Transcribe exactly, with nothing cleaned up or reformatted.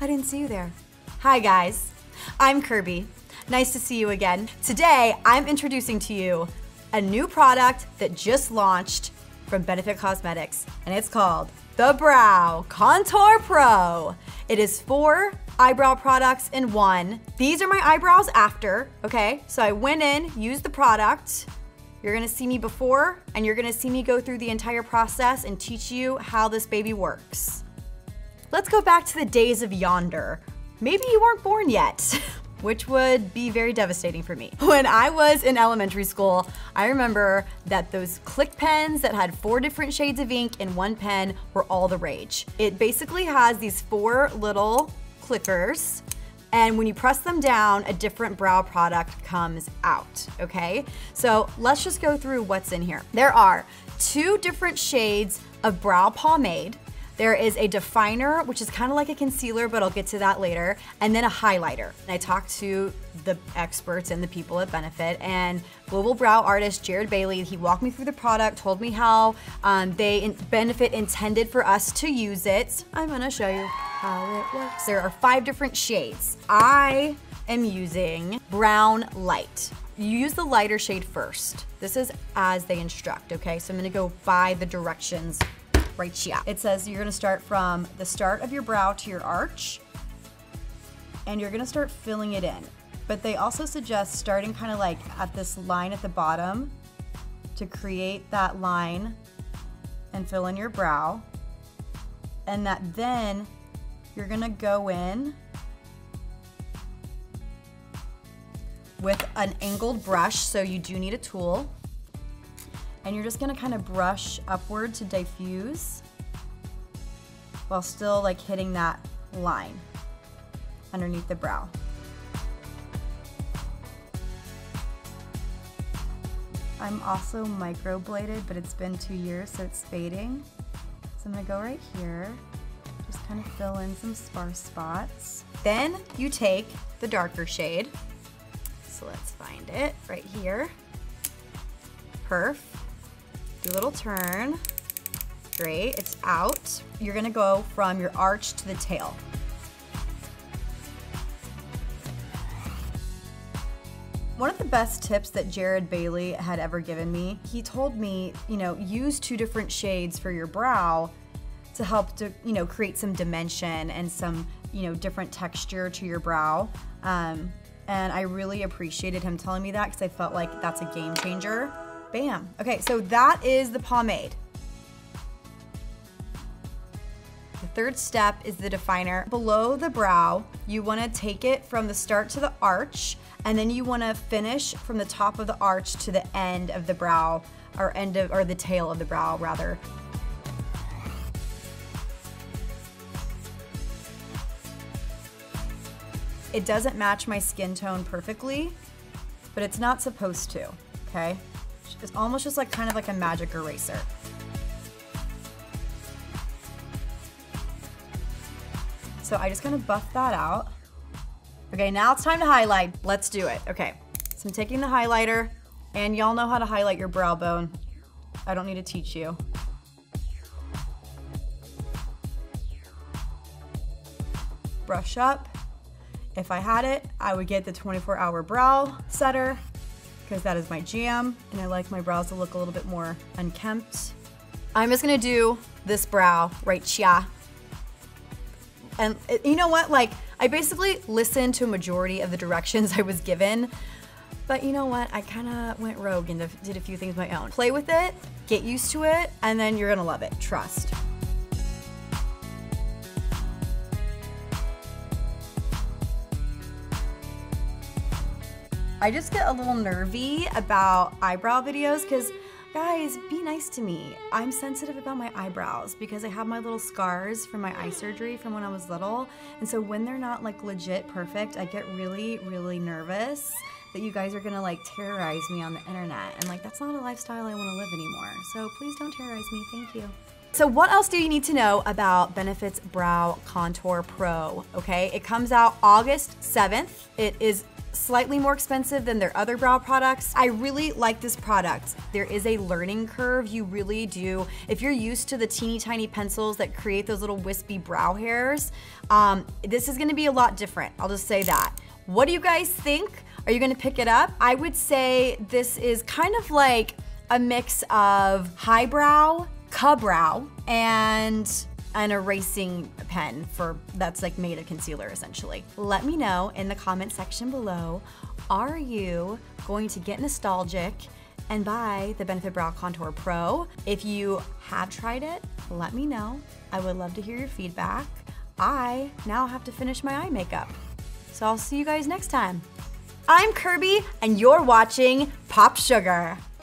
I didn't see you there. Hi guys, I'm Kirby. Nice to see you again. Today, I'm introducing to you a new product that just launched from Benefit Cosmetics, and it's called the Brow Contour Pro. It is four eyebrow products in one. These are my eyebrows after, okay? So I went in, used the product. You're gonna see me before, and you're gonna see me go through the entire process and teach you how this baby works. Let's go back to the days of yonder. Maybe you weren't born yet, which would be very devastating for me. When I was in elementary school, I remember that those Click pens that had four different shades of ink in one pen were all the rage. It basically has these four little clickers, and when you press them down, a different brow product comes out, okay? So let's just go through what's in here. There are two different shades of brow pomade. There is a definer, which is kind of like a concealer, but I'll get to that later, and then a highlighter. And I talked to the experts and the people at Benefit, and global brow artist Jared Bailey, he walked me through the product, told me how um, they in Benefit intended for us to use it. I'm gonna show you how it works. There are five different shades. I am using Brown Light. You use the lighter shade first. This is as they instruct, okay? So I'm gonna go by the directions right here. It says you're gonna start from the start of your brow to your arch, and you're gonna start filling it in. But they also suggest starting kind of like at this line at the bottom to create that line and fill in your brow. And that then you're gonna go in with an angled brush, so you do need a tool. And you're just gonna kind of brush upward to diffuse while still like hitting that line underneath the brow. I'm also microbladed, but it's been two years, so it's fading. So I'm gonna go right here, just kind of fill in some sparse spots. Then you take the darker shade. So let's find it right here. Perf. Do a little turn. Great, it's out. You're gonna go from your arch to the tail. One of the best tips that Jared Bailey had ever given me, he told me, you know, use two different shades for your brow to help to, you know, create some dimension and some, you know, different texture to your brow. Um, and I really appreciated him telling me that because I felt like that's a game changer. Bam. Okay, so that is the pomade. The third step is the definer. Below the brow, you wanna take it from the start to the arch, and then you wanna finish from the top of the arch to the end of the brow, or end of, or the tail of the brow, rather. It doesn't match my skin tone perfectly, but it's not supposed to, okay? It's almost just like kind of like a magic eraser. So I just kind of buff that out. Okay, now it's time to highlight. Let's do it. Okay, so I'm taking the highlighter, and y'all know how to highlight your brow bone. I don't need to teach you. Brush up. If I had it, I would get the twenty-four hour brow setter, because that is my jam, and I like my brows to look a little bit more unkempt. I'm just gonna do this brow right here. And you know what, like, I basically listened to a majority of the directions I was given, but you know what, I kinda went rogue and did a few things of my own. Play with it, get used to it, and then you're gonna love it, trust. I just get a little nervy about eyebrow videos because, guys, be nice to me. I'm sensitive about my eyebrows because I have my little scars from my eye surgery from when I was little. And so when they're not like legit perfect, I get really, really nervous that you guys are gonna like terrorize me on the internet. And like, that's not a lifestyle I wanna live anymore. So please don't terrorize me, thank you. So what else do you need to know about Benefit's Brow Contour Pro? Okay, it comes out August seventh. It is slightly more expensive than their other brow products. I really like this product. There is a learning curve, you really do. If you're used to the teeny tiny pencils that create those little wispy brow hairs, um, this is gonna be a lot different, I'll just say that. What do you guys think? Are you gonna pick it up? I would say this is kind of like a mix of highbrow, Ka-Brow, and an erasing pen for that's like made a concealer essentially. Let me know in the comment section below, are you going to get nostalgic and buy the Benefit Brow Contour Pro? If you have tried it, let me know. I would love to hear your feedback. I now have to finish my eye makeup. So I'll see you guys next time. I'm Kirby and you're watching Pop Sugar.